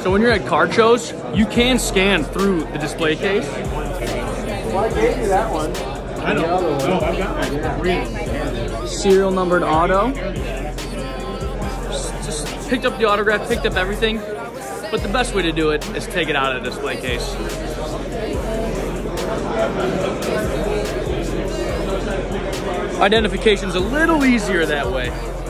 So when you're at card shows, you can scan through the display case. Well, I gave you that one. I know. Oh, I've got mine. Serial numbered auto. Just picked up the autograph, picked up everything. But the best way to do it is take it out of the display case. Identification's a little easier that way.